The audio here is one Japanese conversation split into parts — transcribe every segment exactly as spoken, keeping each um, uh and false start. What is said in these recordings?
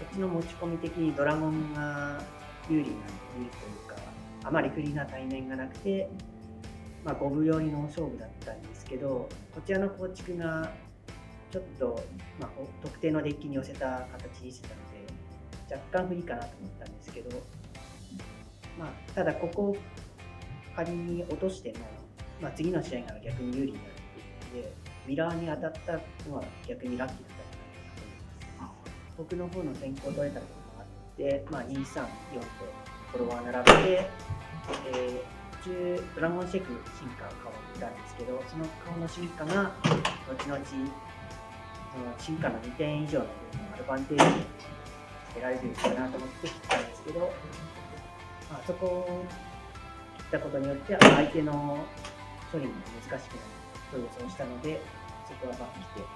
ちの持ち込み的にドラゴンが有利な有利というか、あまり不利な対面がなくて、まあ、五分寄りの勝負だったんですけど、こちらの構築がちょっと、まあ、特定のデッキに寄せた形にしてたので、若干不利かなと思ったんですけど、まあ、ただここを仮に落としても、まあ、次の試合が逆に有利になるっていうので、ミラーに当たったのは逆にラッキーだったんじゃないかなと思います。僕の方の先行取れたこともあって、まあ、にさんよんとフォロワー並べて、えー、途中ドラゴンシェフ進化が変わったんですけど、その顔の進化が後々その進化のにてん以上のアドバンテージをつけられるかなと思って切ったんですけど、まあ、そこを切ったことによって相手の処理も難しくなると予想したので、そこはまあ来て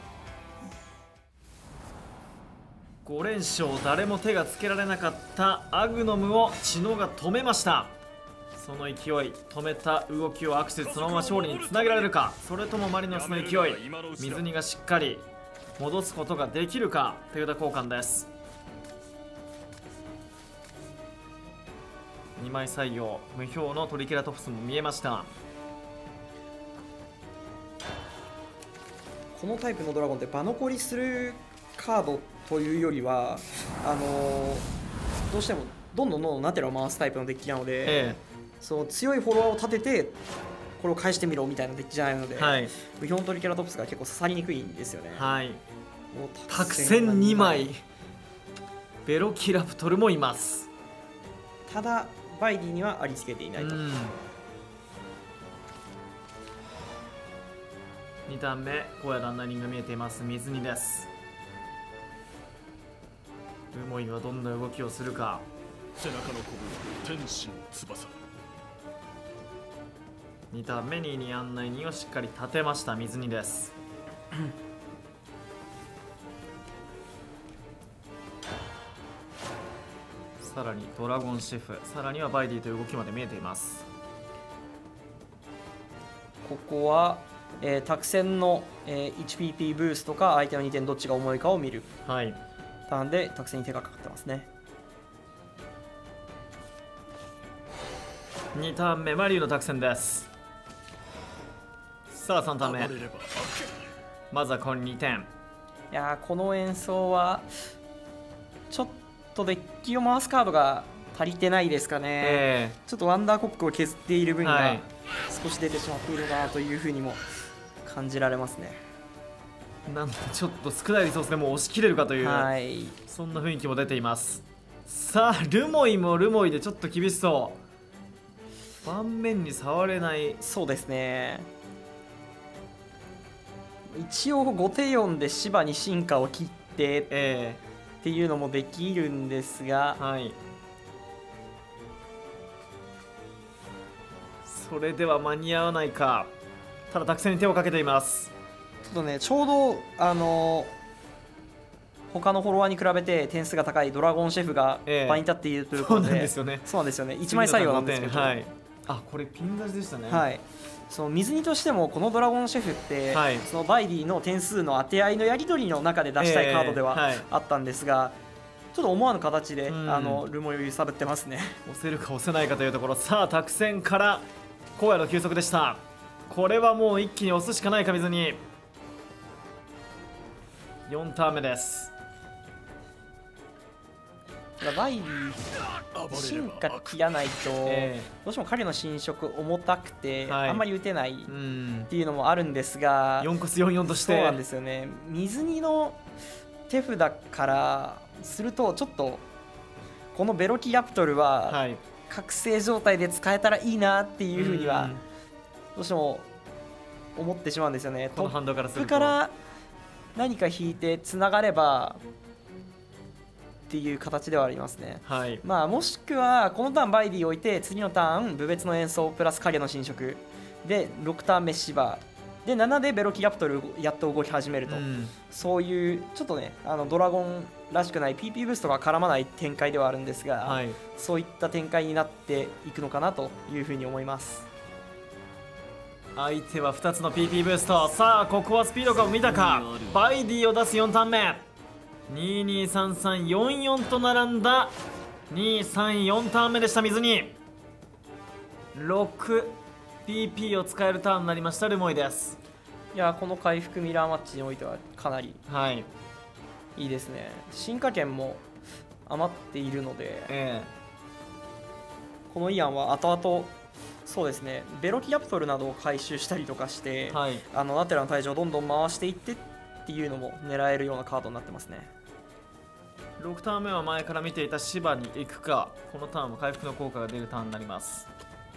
ご連勝、誰も手がつけられなかったアグノムを知野が止めました。その勢い、止めた動きをアクセスそのまま勝利につなげられるか、それともマリノスの勢い、水荷がしっかり戻すことができるか。手札交換です。にまい採用、無表のトリケラトプスも見えました。 このタイプのドラゴンって場残りするカードというよりは、あのー、どうしてもどんどんどんどんナテラを回すタイプのデッキなので、ええ、その強いフォロワーを立ててこれを返してみろみたいなデッキじゃないので、はい、無表のトリケラトプスが結構刺さりにくいんですよね。 はい、もう託戦にまい、ベロキラプトルもいます。 ただバイディにはありつけていないと。 にターン目、荒野ランナーリングが見えています。水荷です。ルモイはどんな動きをするか。背中のこぶ天使の翼。にターン目にに案内人をしっかり立てました水荷ですさらにドラゴンシェフ、さらにはバイディという動きまで見えています。 ここは、えー、託戦の、えー、いちピーピー ブーストか相手のにてんどっちが重いかを見る、はい、ターンで託戦に手がかかってますね。 にターン目マリューの託戦です。さあさんターン目、まずはこのにてん。 いやー、この演奏はちょっとデッキを回すカードが足りてないですかね、えー、ちょっとワンダーコックを削っている分が少し出てしまっているかなというふうにも感じられますね。 なんとちょっと少ないリソースでもう押し切れるかという、はい、そんな雰囲気も出ています。さあルモイもルモイでちょっと厳しそう。盤面に触れない。 そうですね、一応ごてよんで芝に進化を切って、えー、っていうのもできるんですが、はい、 それでは間に合わないか。ただ託戦に手をかけています。 ちょっとね、ちょうどあの他のフォロワーに比べて点数が高いドラゴンシェフが場に立っているということで、えー、そうなんですよね。そうなんですよね。いちまい採用なんですけど、 はい、あ、これピン出しでしたね。 はい、その水荷としてもこのドラゴンシェフって、はい、そのバイディの点数の当て合いのやり取りの中で出したいカードではあったんですが、えーはい、ちょっと思わぬ形で、うん、あのルモイを揺さぶってますね。 押せるか押せないかというところ。さあ託戦から荒野の休息でした。これはもう一気に押すしかないか水荷。よんターン目です。 バイディ進化切らないと、えー、どうしても彼の侵食重たくて、はい、あんまり打てないっていうのもあるんですが、 よんコスよんよんとして、 そうなんですよね。水荷の手札からするとちょっとこのベロキラプトルは、はい、覚醒状態で使えたらいいなっていうふうにはどうしても思ってしまうんですよね。 このハンドからするとトップから何か引いてつながればっていう形ではありますね。はい、まあ、もしくはこのターンバイディを置いて次のターン部別の演奏プラス影の侵食でろくターン目芝でななでベロキラプトルやっと動き始めると、うん、そういうちょっとね、あのドラゴンらしくない ピーピー ブーストが絡まない展開ではあるんですが、はい、そういった展開になっていくのかなというふうに思います。 相手はふたつの ピーピー ブースト。さあここはスピード感を見たか。バイディを出すよんターン目。 ににさんさんよんよんと並んだにさんよんターン目でした。水に ろくピーピー を使えるターンになりましたルモイです。 いやこの回復ミラーマッチにおいてはかなりはいいいですね。進化券も余っているので、 えこのイアンは後々そうですねベロキラプトルなどを回収したりとかして、 えはい、 あのナテラの退場をどんどん回していってっていうのも狙えるようなカードになってますね。 ろくターン目は前から見ていた芝に行くか。このターンも回復の効果が出るターンになります。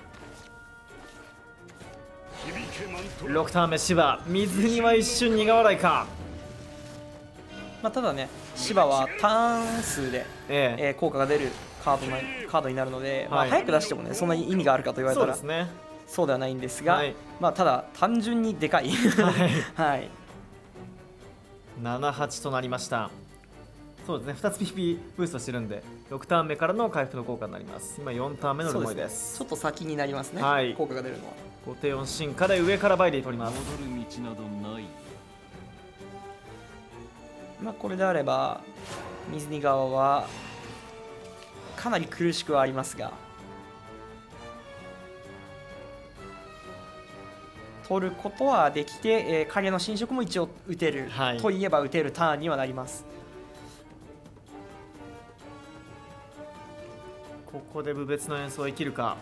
ろくターン目芝、水には一瞬苦笑いか。 まあ、ただね芝はターン数で、 えええー効果が出るカードなカードになるので、まあ、 はい早く出してもねそんなに意味があるかと言われたらそうですね。 そうではないんですが、 はいまあ、ただ単純にでかい、 はいはい、 ななはちとなりました。そうですね、ふたつ ピーピー ブーストしてるんでろくターン目からの回復の効果になります。今よんターン目のルモイです。 そうですね、ちょっと先になりますね、 はい、 効果が出るのは。 ごていよん進化で上からバイディ取ります。 戻る道などない。 まあ、これであれば水に側はかなり苦しくはありますが取ることはできて、えー影の侵食も一応打てる、 はいといえば打てるターンにはなります。 ここで無別の演奏を生きるか。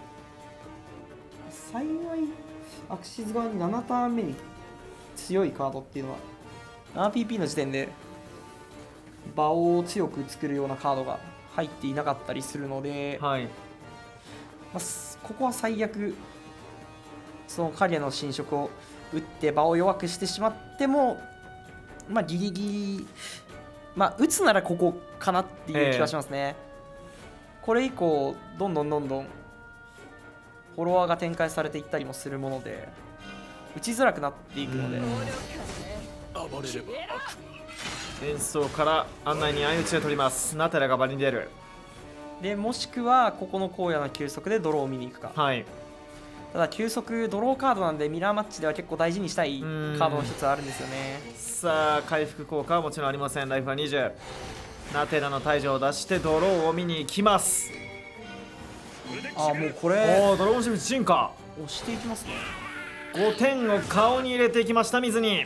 幸いアクシズ側にななターン目に強いカードっていうのは アールピーピー の時点で場を強く作るようなカードが入っていなかったりするので、 はい、 まあ、すここは最悪その影の侵食を打って場を弱くしてしまっても、まあ、ギリギリ、まあ、打つならここかなっていう気がしますね、えー、これ以降どんどんどんどんフォロワーが展開されていったりもするもので打ちづらくなっていくので、 暴れれば演奏から案内に相打ちで取ります。ナテラが場に出る。 でもしくはここの荒野の休息でドローを見に行くか。 はい、 ただ休息ドローカードなんでミラーマッチでは結構大事にしたいカードの一つあるんですよね。 さあ回復効果はもちろんありません。ライフはにじゅう。ナテラの退場を出してドローを見に行きます。 ああもうこれおおドラゴンシフト進化押していきますね。 ごてんを顔に入れていきました。水に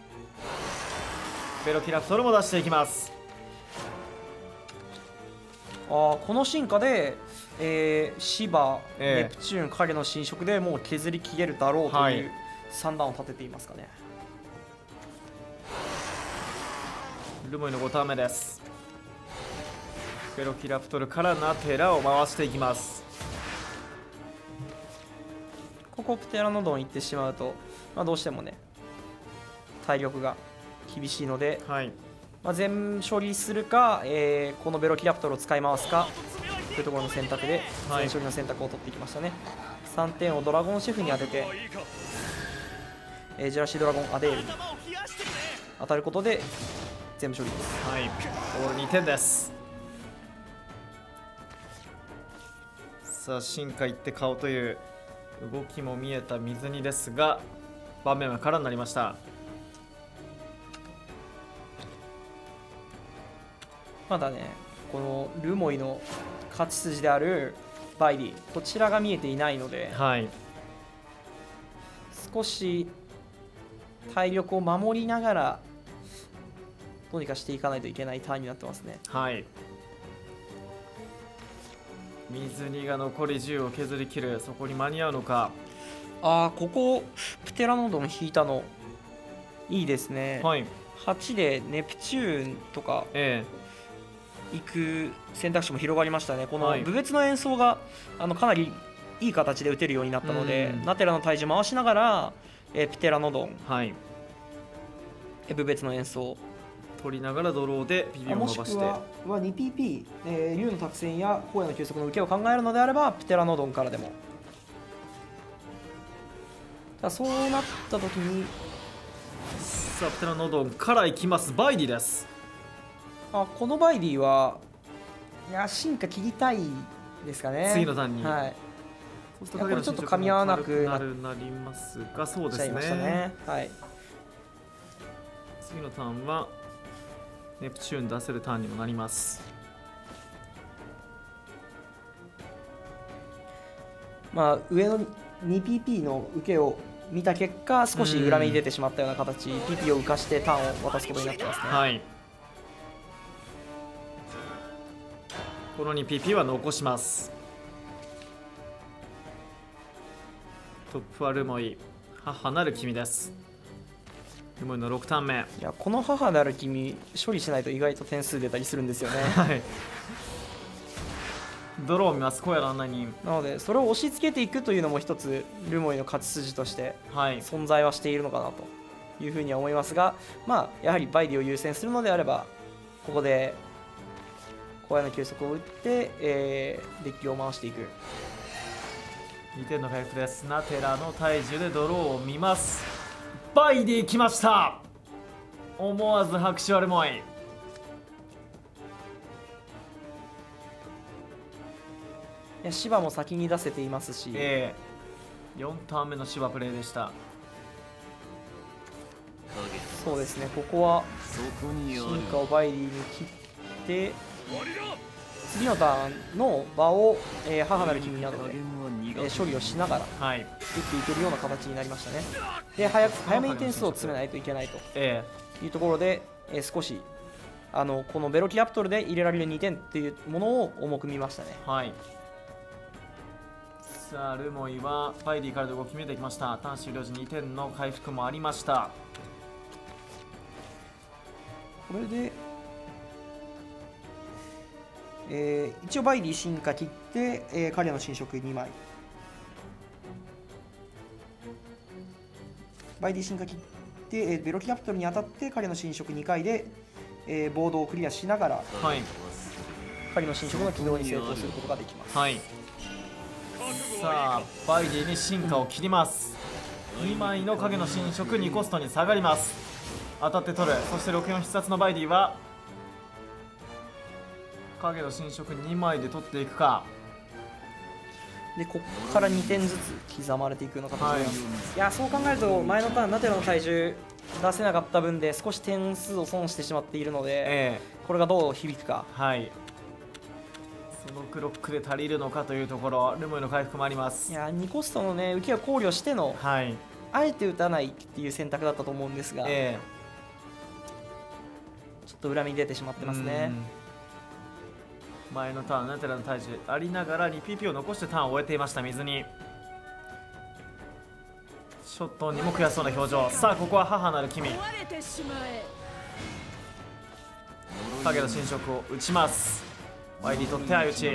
ベロキラプトルも出していきます。 あこの進化で、えー、シバ、 ええネプチューン、影の侵食でもう削りきれるだろうとはいいう算段を立てていますかね。 ルモイのごターン目です。ベロキラプトルからナテラを回していきます。 ここプテラノドン行ってしまうと、まあ、どうしてもね体力が厳しいので、 はいまあ、全処理するか、えーこのベロキラプトルを使い回すかというところの選択ではい全処理の選択を取っていきましたね。さんてんをドラゴンシェフに当てて、えージェラシードラゴンアデールに当たることで全部処理です。 はいオールにてんです。さあ進化いって顔という動きも見えた水にですが盤面は空になりました。 まだねこのルモイの勝ち筋であるバイディこちらが見えていないので、 はい少し体力を守りながらどうにかしていかないといけないターンになってますね。 はい水にが残りじゅうを削り切る。そこに間に合うのか。 ああここプテラノドン引いたのいいですね、 はいはちでネプチューンとかえ行く選択肢も広がりましたね。このはい部別の演奏があのかなりいい形で打てるようになったので、 うんナテラの体重回しながら、えープテラノドン、 えはいえー部別の演奏取りながらドローでビビをも伸ばしてしくはは にピーピー、えー、竜の託戦や荒野の休息の受けを考えるのであればプテラノドンからでも。ただそうなった時にさあプテラノドンからいきます。バイディです。 あこのバイディはいや進化切りたいですかね。 次のターンにはいそうするいやこれちょっと噛み合わなくなっなるなりますが、そうですねちゃいましたね。はい次のターンはネプチューン出せるターンにもなります。 まあ上の にピーピー の受けを見た結果、少し裏目に出てしまったような形、ピーピー を浮かしてターンを渡すことになってますね。 はい、この にピーピー は残します。トップはルモイ、母なる君です。ルモイのろくターン目。 いや、この母なる君処理しないと意外と点数出たりするんですよね。 はい、ドローを見ます、荒野の案内人。 なのでそれを押し付けていくというのも一つルモイの勝ち筋として存在はしているのかなというふうには思いますが、まあやはりバイディを優先するのであれば、ここで荒野の休息を打って、えー、デッキを回していく。 にてんの回復です。ナテラの体重でドローを見ます。バイディ来ました。思わず拍手あるもい。 いや、芝も先に出せていますし、 えー、よんターン目の芝プレイでした。 そうですね、ここは進化をバイディに切って次のターンの場を、えー、母なる君などで、えー、処理をしながら打っていけるような形になりましたね。で、早く早めに点数を詰めないといけないというところで、えー、少しあのこのベロキラプトルで入れられるにてんっていうものを重く見ましたね。 はい、さあルモイはバイディからの動き見えてきました。ターン終了時にてんの回復もありました。 これでえー、一応バイディ進化切って、えー、彼の新色にまい、バイディ進化切って、えー、ベロキャプトルに当たって彼の新色にかいで、えー、ボードをクリアしながら、 はい、 彼の新色の起動に成功することができます。 はい、さあバイディに進化を切ります。にまいの影の新色にコストに下がります。当たって取る。そしてろくよん必殺のバイディは影の新色にまいで取っていくか。 でここからにてんずつ刻まれていくような形になります、はい、いやそう考えると前のターンナテラの体重出せなかった分で少し点数を損してしまっているので、えー、これがどう響くか。 はい、そのクロックで足りるのかというところ。ルモイの回復もあります。 いやにコストのね受けを考慮しての、はい、あえて打たないっていう選択だったと思うんですが、えー、ちょっと裏目に出てしまってますね。 前のターンナテラの体重ありながら にピーピー を残してターンを終えていました水に。ショットにも悔しそうな表情。さあここは母なる君、影の新色を打ちます。ワイディ取って相打ち。よ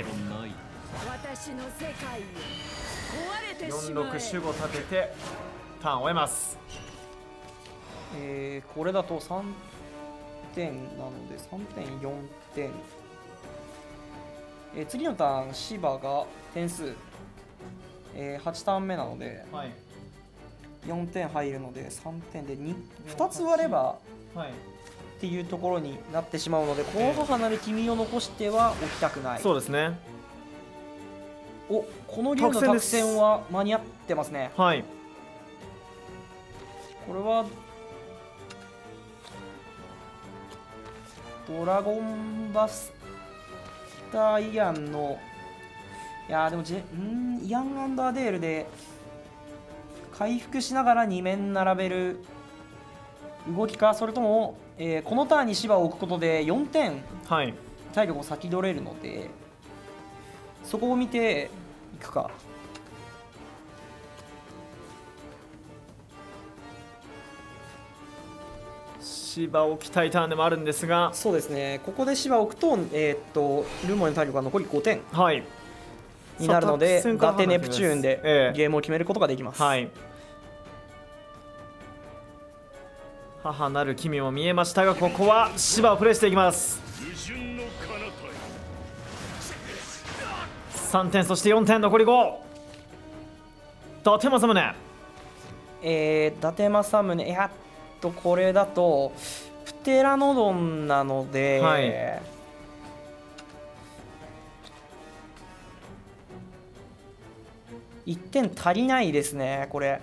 んろく守護立ててターンを終えます。 えー、これだとさんてんなのでさんてんよんてん、えー、次のターン芝が点数、えー、はちターン目なので、はい、よんてん入るのでさんてんで 2, ふたつ割れば、はい、っていうところになってしまうので、この母なる君を残しては置きたくない。 そうですね。 お、この竜の作戦は間に合ってますね。 はい、 これはドラゴンバスターイアンの、いやーでもジェんイアン&アデールで回復しながらに面並べる動きか、それとも、えー、このターンに芝を置くことでよんてん体力を先取れるので、そこを見ていくか。 芝を置きたいターンでもあるんですが、 そうですね、ここで芝を置くと、えー、っとルモイの体力が残りごてんになるので、伊達ネプチューンでゲームを決めることができます。はい、 母なる君も見えましたが、ここは芝をプレイしていきます。さんてん、そしてよんてん、残りご。伊達政宗、 えー、伊達政宗、いやっとこれだとプテラノドンなので、はい、いってん足りないですね。これ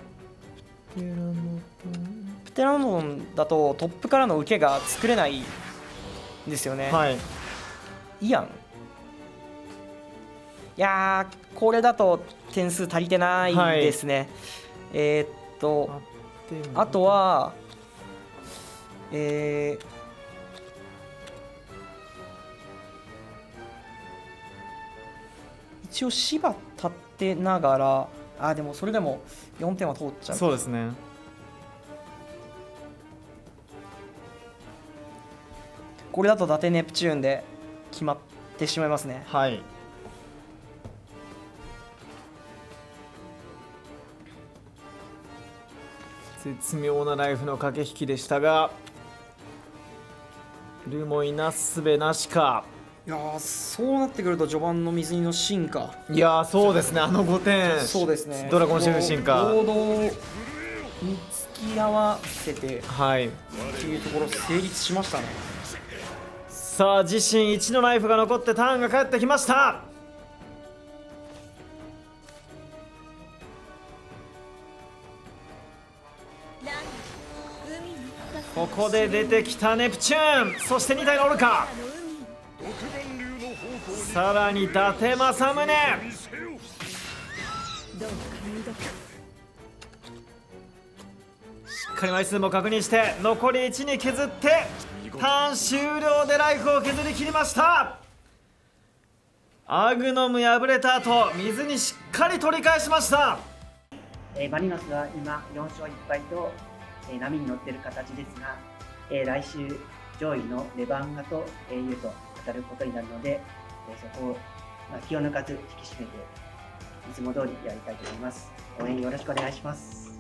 プテラノドンだとトップからの受けが作れないですよね。 はい、 イアン、いやーこれだと点数足りてないですね。はい、えー、っとあとはえー一応芝立ってながら、あでもそれでもよんてんは通っちゃう。 そうですね。 これだと伊達ネプチューンで決まってしまいますね。 はい。絶妙なライフの駆け引きでしたが、ルモイなすべなしか。 いやーそうなってくると序盤の水着の進化、 いやーそうですね、あのごてん、 そうですね、 ドラゴンシェフ進化、 ボードに突き合わせてはいっていうところ成立しましたね。 さあ自身いちのライフが残ってターンが返ってきました。ここで出てきたネプチューン、そしてに体のオルカ、さらに伊達政宗、しっかり枚数も確認して残りいちに削ってターン終了でライフを削り切りました。アグノム敗れた後水にしっかり取り返しました。 えー、マリノスは今よん勝いっ敗と、えー、波に乗っている形ですが、えー、来週上位のレバンガと エーユー と当たることになるので、そこを気を抜かず引き締めていつも通りやりたいと思います。応援よろしくお願いします。